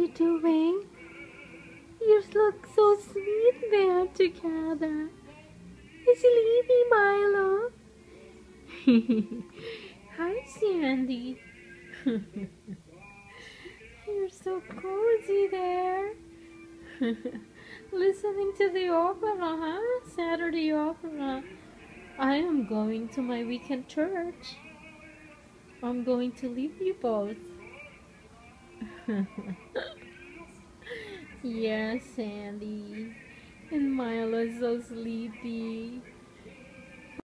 you doing? You look so sweet there together. Sleepy Milo. Hi, Sandy. You're so cozy there. Listening to the opera, huh? Saturday opera. I am going to my weekend church. I'm going to leave you both. Yes, Sandy. And Milo's so sleepy.